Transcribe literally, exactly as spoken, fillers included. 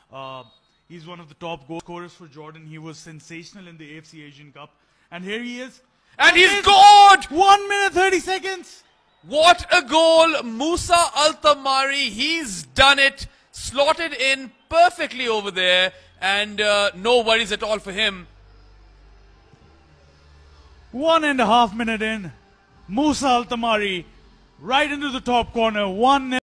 Uh, he's one of the top goal scorers for Jordan. He was sensational in the A F C Asian Cup. And here he is. And he's scored! one minute thirty seconds. What a goal. Musa Altamari, he's done it. Slotted in perfectly over there. And uh, no worries at all for him. One and a half minute in. Musa Altamari right into the top corner. One